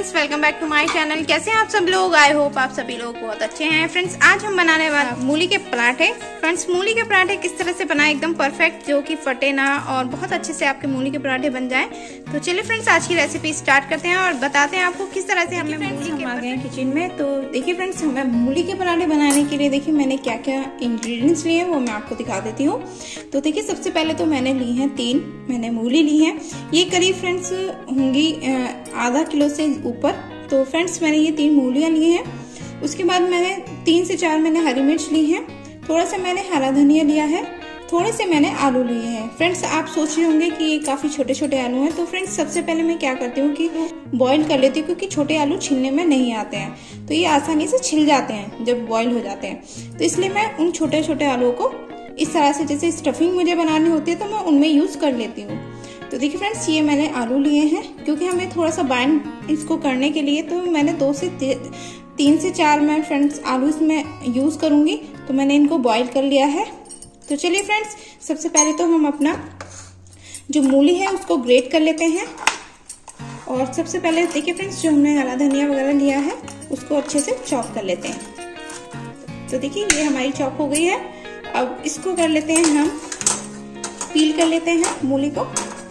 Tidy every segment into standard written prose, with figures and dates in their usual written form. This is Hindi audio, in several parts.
Friends, welcome back to my channel. कैसे हैं आप सब लोग? आई होप आप सभी लोग बहुत अच्छे हैं। फ्रेंड्स, आज हम बनाने वाले मूली के पराठे। फ्रेंड्स, मूली के पराठे किस तरह से बनाए एकदम परफेक्ट, जो कि फटे ना और बहुत अच्छे से आपके मूली के पराठे बन जाएं। तो चलिए फ्रेंड्स, आज की रेसिपी स्टार्ट करते हैं और बताते हैं आपको किस तरह से हमने मूली के आ गए किचन में। तो देखिए फ्रेंड्स, हमें मूली के पराठे बनाने के लिए देखिए मैंने क्या क्या इंग्रेडिएंट्स लिए हैं वो मैं आपको दिखा देती हूँ। तो देखिए सबसे पहले तो मैंने ली है 3 मैंने मूली ली है। ये करीब फ्रेंड्स होंगी आधा किलो से ऊपर। तो फ्रेंड्स मैंने ये 3 मूलियाँ ली हैं। उसके बाद मैंने 3 से 4 मैंने हरी मिर्च ली है, थोड़ा सा मैंने हरा धनिया लिया है, थोड़े से मैंने आलू लिए हैं। फ्रेंड्स, आप सोच रहे होंगे कि ये काफी छोटे छोटे आलू हैं। तो फ्रेंड्स सबसे पहले मैं क्या करती हूँ कि बॉईल कर लेती हूँ, क्योंकि छोटे आलू छिलने में नहीं आते हैं। तो ये आसानी से छिल जाते हैं जब बॉईल हो जाते हैं। तो इसलिए मैं उन छोटे छोटे आलूओं को इस तरह से, जैसे स्टफिंग मुझे बनानी होती है तो मैं उनमें यूज कर लेती हूँ। तो देखिए फ्रेंड्स, ये मैंने आलू लिए हैं, क्योंकि हमें थोड़ा सा बाइंड इसको करने के लिए तो मैंने 3 से 4 मैं फ्रेंड्स आलू इसमें यूज करूंगी। तो मैंने इनको बॉईल कर लिया है। तो चलिए फ्रेंड्स, सबसे पहले तो हम अपना जो मूली है उसको ग्रेट कर लेते हैं। और सबसे पहले देखिए फ्रेंड्स, जो हमने हरा धनिया वगैरह लिया है उसको अच्छे से चॉप कर लेते हैं। तो देखिए ये हमारी चॉप हो गई है। अब इसको कर लेते हैं, हम पील कर लेते हैं मूली को।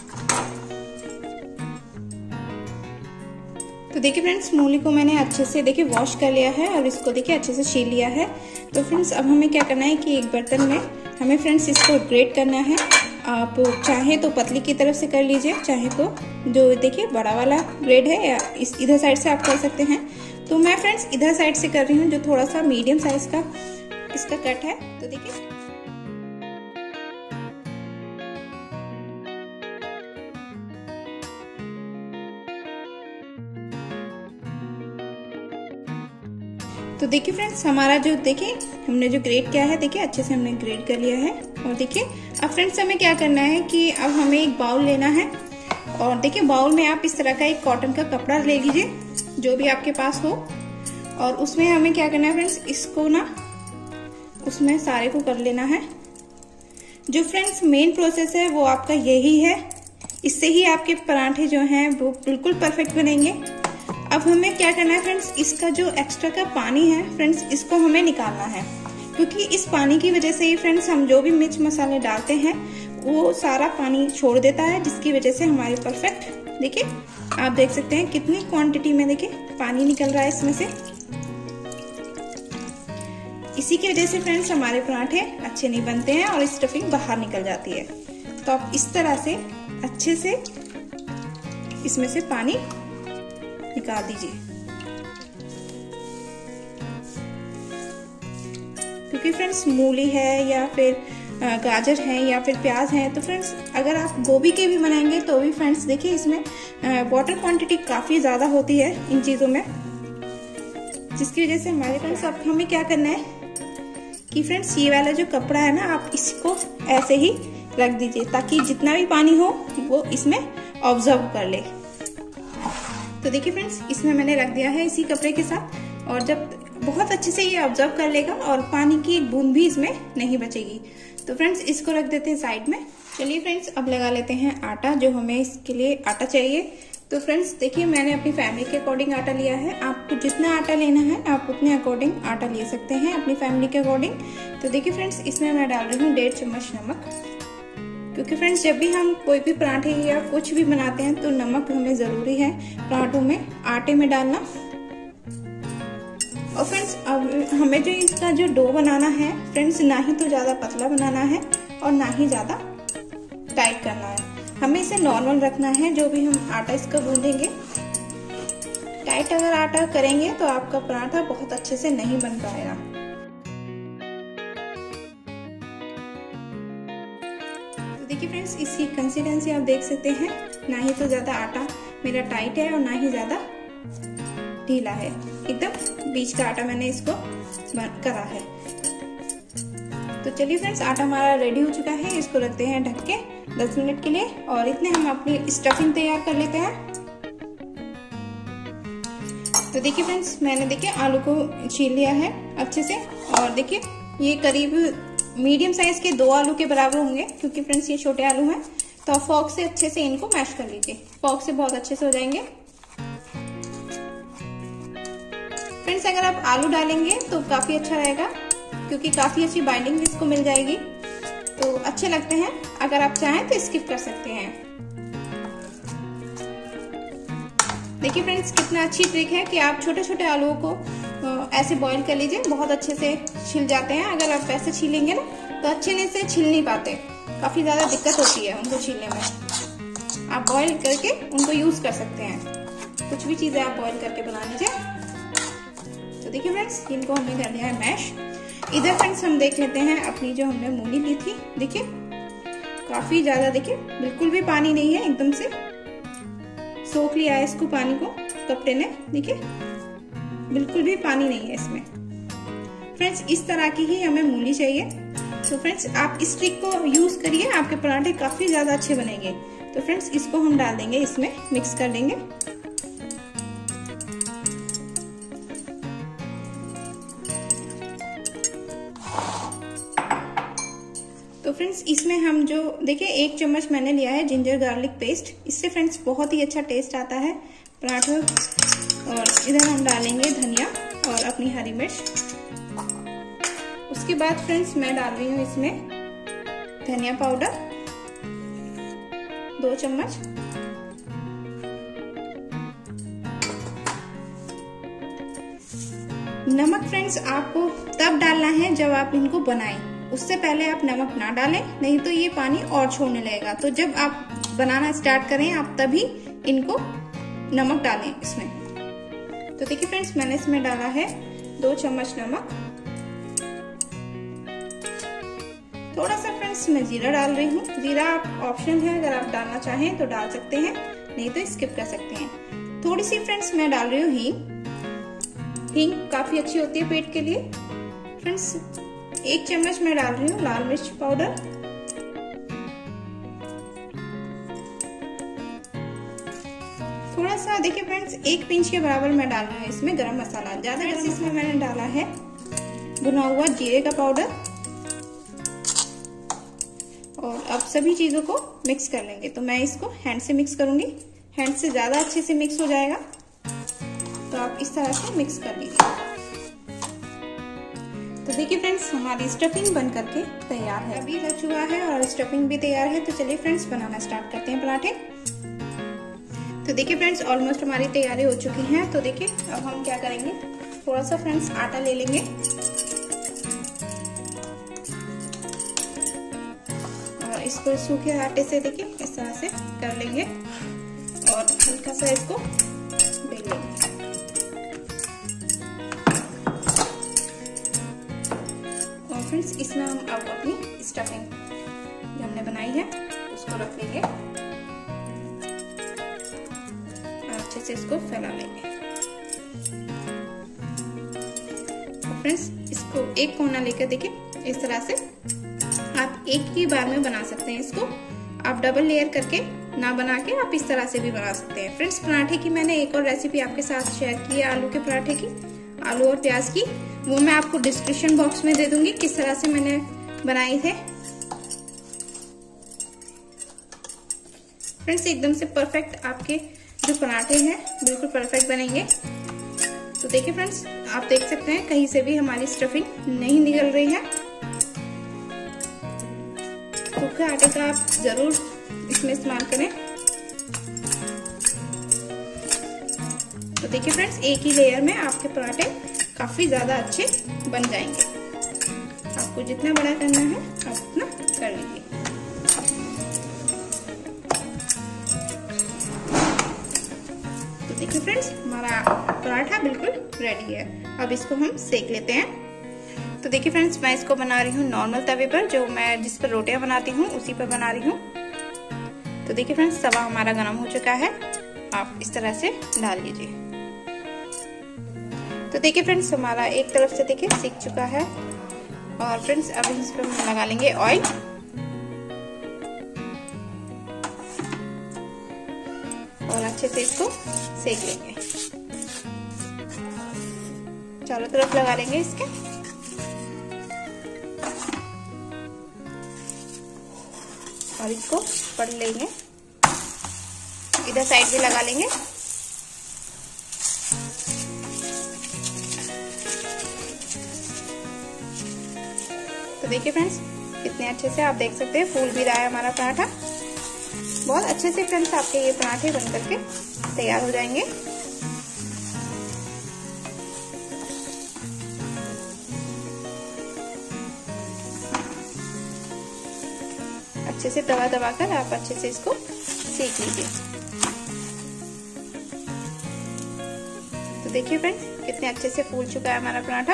तो देखिए फ्रेंड्स, मूली को मैंने अच्छे से देखिए वॉश कर लिया है और इसको देखिए अच्छे से छील लिया है। तो फ्रेंड्स अब हमें क्या करना है कि एक बर्तन में हमें फ्रेंड्स इसको ग्रेट करना है। आप चाहे तो पतली की तरफ से कर लीजिए, चाहे तो जो देखिए बड़ा वाला ग्रेड है या इधर साइड से आप कर सकते हैं। तो मैं फ्रेंड्स इधर साइड से कर रही हूँ, जो थोड़ा सा मीडियम साइज का इसका कट है। तो देखिए फ्रेंड्स, हमारा जो देखिए हमने जो ग्रेट किया है, देखिए अच्छे से हमने ग्रेट कर लिया है। और देखिए अब फ्रेंड्स हमें क्या करना है कि अब हमें एक बाउल लेना है। और देखिए बाउल में आप इस तरह का एक कॉटन का कपड़ा ले लीजिए, जो भी आपके पास हो। और उसमें हमें क्या करना है फ्रेंड्स, इसको ना उसमें सारे को कर लेना है। जो फ्रेंड्स मेन प्रोसेस है वो आपका यही है, इससे ही आपके पराठे जो हैं वो बिल्कुल परफेक्ट बनेंगे। अब हमें क्या करना है फ्रेंड्स, इसका जो एक्स्ट्रा का पानी है फ्रेंड्स इसको हमें निकालना है, क्योंकि इस पानी की वजह से ही फ्रेंड्स हम जो भी मिर्च मसाले डालते हैं वो सारा पानी छोड़ देता है, जिसकी वजह से हमारे परफेक्ट देखिए आप देख सकते हैं कितनी क्वांटिटी में देखिए पानी निकल रहा है इसमें से। इसी की वजह से फ्रेंड्स हमारे पराठे अच्छे नहीं बनते हैं और स्टफिंग बाहर निकल जाती है। तो आप इस तरह से अच्छे से इसमें से पानी निकाल दीजिए, क्योंकि फ्रेंड्स मूली है या फिर गाजर है या फिर प्याज है, तो फ्रेंड्स अगर आप गोभी के भी बनाएंगे तो भी फ्रेंड्स देखिए इसमें वाटर क्वांटिटी काफी ज्यादा होती है इन चीजों में, जिसकी वजह से हमारे फ्रेंड्स अब हमें क्या करना है कि फ्रेंड्स ये वाला जो कपड़ा है ना, आप इसको ऐसे ही रख दीजिए, ताकि जितना भी पानी हो वो इसमें ऑब्जर्व कर ले। तो देखिए फ्रेंड्स, इसमें मैंने रख दिया है इसी कपड़े के साथ। और जब बहुत अच्छे से ये ऑब्जर्व कर लेगा और पानी की एक बूंद भी इसमें नहीं बचेगी। तो फ्रेंड्स इसको रख देते हैं साइड में। चलिए फ्रेंड्स, अब लगा लेते हैं आटा, जो हमें इसके लिए आटा चाहिए। तो फ्रेंड्स देखिए मैंने अपनी फैमिली के अकॉर्डिंग आटा लिया है। आपको जितना आटा लेना है आप उतने अकॉर्डिंग आटा ले सकते हैं, अपनी फैमिली के अकॉर्डिंग। तो देखिए फ्रेंड्स, इसमें मैं डाल रही हूँ 1.5 चम्मच नमक, क्योंकि फ्रेंड्स जब भी हम कोई भी पराठे या कुछ भी बनाते हैं तो नमक हमें जरूरी है पराठों में, आटे में डालना। और फ्रेंड्स अब हमें जो इसका जो डो बनाना है फ्रेंड्स, ना ही तो ज्यादा पतला बनाना है और ना ही ज्यादा टाइट करना है। हमें इसे नॉर्मल रखना है, जो भी हम आटा इसका गूंदेंगे। टाइट अगर आटा करेंगे तो आपका पराठा बहुत अच्छे से नहीं बन पाएगा। देखिए फ्रेंड्स, इसकी कंसिस्टेंसी आप देख सकते हैं, ना ही तो ज्यादा आटा मेरा टाइट है और ना ही ज्यादा ढीला है, एकदम बीच का आटा मैंने इसको करा है। तो चलिए फ्रेंड्स, आटा हमारा रेडी हो चुका है। इसको रखते हैं ढक के 10 मिनट के लिए, और इतने हम अपनी स्टफिंग तैयार कर लेते हैं। तो देखिए फ्रेंड्स, मैंने देखिए आलू को छील लिया है अच्छे से। और देखिए ये करीब मीडियम साइज के 2 आलू के बराबर होंगे, क्योंकि फ्रेंड्स ये छोटे आलू हैं। तो आप फॉर्क से अच्छे से इनको मैश कर लीजिए, फॉर्क से बहुत अच्छे से हो जाएंगे। अगर आप आलू डालेंगे तो काफी अच्छा रहेगा, क्योंकि काफी अच्छी बाइंडिंग इसको मिल जाएगी, तो अच्छे लगते हैं। अगर आप चाहें तो स्किप कर सकते हैं। देखिए फ्रेंड्स, कितना अच्छी ट्रिक है कि आप छोटे छोटे आलूओं को ऐसे बॉईल कर लीजिए, बहुत अच्छे से छिल जाते हैं। अगर आप ऐसे छीलेंगे ना तो अच्छे से छिल नहीं पाते, काफी ज्यादा दिक्कत होती है उनको छीलने में। आप बॉईल करके उनको यूज कर सकते हैं, कुछ भी चीजें आप बॉईल करके बना लीजिए। तो देखिए फ्रेंड्स, इनको हमने कर दिया है मैश। इधर फ्रेंड्स हम देख लेते हैं अपनी जो हमने मूली ली थी। देखिए काफी ज्यादा, देखिए बिल्कुल भी पानी नहीं है, एकदम से सोख लिया है इसको पानी को कपड़े ने। देखिए बिल्कुल भी पानी नहीं है इसमें। फ्रेंड्स इस तरह की ही हमें मूली चाहिए। तो फ्रेंड्स आप इस ट्रिक को यूज करिए, आपके पराठे काफी ज्यादा अच्छे बनेंगे। तो फ्रेंड्स इसको हम डाल देंगे, इसमें मिक्स कर देंगे। तो फ्रेंड्स इसमें हम जो देखिए 1 चम्मच मैंने लिया है जिंजर गार्लिक पेस्ट। इससे फ्रेंड्स बहुत ही अच्छा टेस्ट आता है पराठों। और इधर हम डालेंगे धनिया और अपनी हरी मिर्च। उसके बाद फ्रेंड्स मैं डाल रही हूँ इसमें धनिया पाउडर 2 चम्मच। नमक फ्रेंड्स आपको तब डालना है जब आप इनको बनाएं, उससे पहले आप नमक ना डालें, नहीं तो ये पानी और छोड़ने लगेगा। तो जब आप बनाना स्टार्ट करें आप तभी इनको नमक डालें इसमें। तो देखिए फ्रेंड्स मैंने इसमें डाला है 2 चम्मच नमक। थोड़ा सा फ्रेंड्स मैं जीरा डाल रही हूँ। जीरा आप ऑप्शन है, अगर आप डालना चाहें तो डाल सकते हैं, नहीं तो स्किप कर सकते हैं। थोड़ी सी फ्रेंड्स मैं डाल रही हूँ हींग। हींग काफी अच्छी होती है पेट के लिए। फ्रेंड्स 1 चम्मच मैं डाल रही हूँ लाल मिर्च पाउडर। थोड़ा सा देखिए फ्रेंड्स 1 पिंच के बराबर मैं डाल रही हूँ इसमें गरम मसाला। ज्यादा गरम इसमें मैंने डाला है भुना हुआ जीरे का पाउडर। और अब सभी चीजों को मिक्स कर लेंगे। तो मैं इसको हैंड से मिक्स करूंगी, हैंड से ज्यादा अच्छे से मिक्स हो जाएगा। तो आप इस तरह से मिक्स कर लीजिए। तो देखिए फ्रेंड्स हमारी स्टफिंग बन करके तैयार है, अभी लग चुका है और स्टफिंग भी तैयार है। तो चलिए फ्रेंड्स बनाना स्टार्ट करते हैं पराठे। तो देखिए फ्रेंड्स ऑलमोस्ट हमारी तैयारी हो चुकी है। तो देखिए अब हम क्या करेंगे, थोड़ा सा फ्रेंड्स आटा ले लेंगे और इसको सूखे आटे से देखिए इस तरह से कर लेंगे और हल्का सा इसको बेल लेंगे। और फ्रेंड्स इसमें हम अब अपनी स्टफिंग जो हमने बनाई है उसको रख लेंगे और अच्छे से इसको फैला लेंगे। फ्रेंड्स इसको एक कोना लेकर देखिए इस तरह से आप एक ही बार में बना सकते हैं। इसको आप डबल लेयर करके ना बना के आप इस तरह से भी बना सकते हैं। फ्रेंड्स पराठे की मैंने एक और रेसिपी आपके साथ शेयर की है, आलू के पराठे की, आलू और प्याज की। वो मैं आपको डिस्क्रिप्शन बॉक्स में दे दूंगी किस तरह से मैंने बनाई थे। फ्रेंड्स एकदम से परफेक्ट आपके जो पराठे हैं बिल्कुल परफेक्ट बनेंगे। तो देखिए फ्रेंड्स आप देख सकते हैं कहीं से भी हमारी स्टफिंग नहीं निकल रही है। सूखे आटे का आप जरूर इसमें इस्तेमाल करें। तो देखिए फ्रेंड्स एक ही लेयर में आपके पराठे काफी ज्यादा अच्छे बन जाएंगे। आपको जितना बड़ा करना है आप उतना कर लीजिए। तो देखिए फ्रेंड्स हमारा पराठा बिल्कुल रेडी है। अब इसको हम सेक लेते हैं। तो देखिए फ्रेंड्स मैं इसको बना रही हूँ नॉर्मल तवे पर, जो मैं जिस पर रोटियां बनाती हूँ उसी पर बना रही हूँ। तो देखिए फ्रेंड्स तवा हमारा गर्म हो चुका है, आप इस तरह से डाल लीजिए। तो देखिए फ्रेंड्स हमारा एक तरफ से देखिए सीख चुका है। और फ्रेंड्स अब इस पर हम लगा लेंगे ऑयल। और अच्छे से इसको सेक लेंगे, चारों तरफ लगा लेंगे इसके। और इसको पढ़ लेंगे, इधर साइड भी लगा लेंगे। देखिए फ्रेंड्स कितने अच्छे से आप देख सकते हैं फूल भी रहा है हमारा पराठा। बहुत अच्छे से फ्रेंड्स आपके ये पराठे बन करके तैयार हो जाएंगे। अच्छे से दबा दबा कर आप अच्छे से इसको सेक लीजिए। तो देखिए फ्रेंड्स कितने अच्छे से फूल चुका है हमारा पराठा।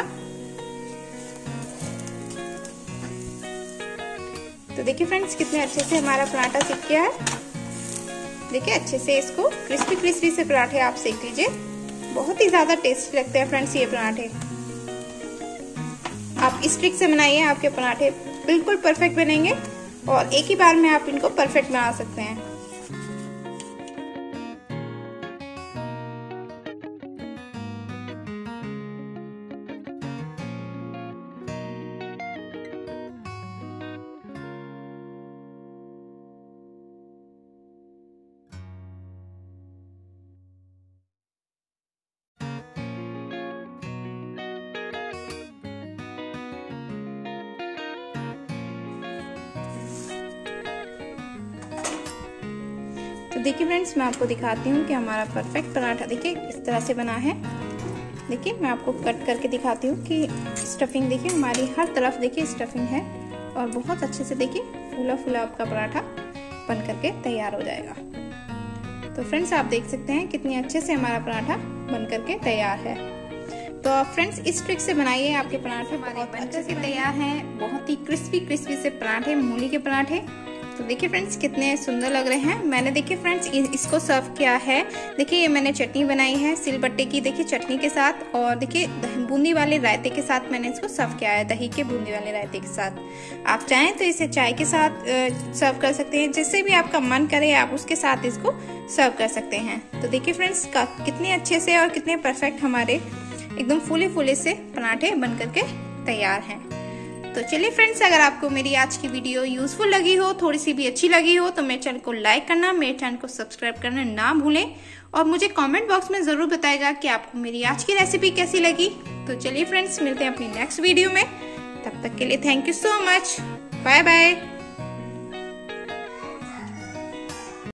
तो देखिए फ्रेंड्स कितने अच्छे से हमारा पराठा सेक गया है। देखिए अच्छे से इसको क्रिस्पी क्रिस्पी से पराठे आप सेक लीजिए। बहुत ही ज्यादा टेस्टी लगते हैं फ्रेंड्स ये पराठे। आप इस ट्रिक से बनाइए, आपके पराठे बिल्कुल परफेक्ट बनेंगे और एक ही बार में आप इनको परफेक्ट बना सकते हैं। तो देखिए फ्रेंड्स मैं आपको दिखाती हूँ कि हमारा परफेक्ट पराठा देखिए इस तरह से बना है। देखिए मैं आपको कट करके दिखाती हूँ कि स्टफिंग देखिए हमारी हर तरफ देखिए स्टफिंग है और बहुत अच्छे से देखिए फूला फूला आपका पराठा बन करके तैयार हो जाएगा। तो फ्रेंड्स आप देख सकते हैं कितनी अच्छे से हमारा पराठा बन करके तैयार है। तो फ्रेंड्स इस ट्रिक से बनाइए, आपके पराठे हमारे बन करके तैयार हैं। बहुत ही क्रिस्पी क्रिस्पी से पराठे, मूली के पराठे। तो देखिए फ्रेंड्स कितने सुंदर लग रहे हैं। मैंने देखिए फ्रेंड्स इसको सर्व किया है। देखिए ये मैंने चटनी बनाई है सिलबट्टे की देखिए चटनी के साथ, और देखिए बूंदी वाले रायते के साथ मैंने इसको सर्व किया है, दही के बूंदी वाले रायते के साथ। आप चाहें तो इसे चाय के साथ सर्व कर सकते हैं, जिससे भी आपका मन करे आप उसके साथ इसको सर्व कर सकते हैं। तो देखिए फ्रेंड्स कितने अच्छे से और कितने परफेक्ट हमारे एकदम फूले फूले से पराठे बन करके तैयार हैं। तो चलिए फ्रेंड्स, अगर आपको मेरी आज की वीडियो यूजफुल लगी हो, थोड़ी सी भी अच्छी लगी हो, तो मेरे चैनल को लाइक करना, मेरे चैनल को सब्सक्राइब करना ना भूलें और मुझे कमेंट बॉक्स में जरूर बताएगा कि आपको मेरी आज की रेसिपी कैसी लगी। तो चलिए फ्रेंड्स, मिलते हैं अपनी नेक्स्ट वीडियो में। तब तक के लिए thank you so much. Bye bye.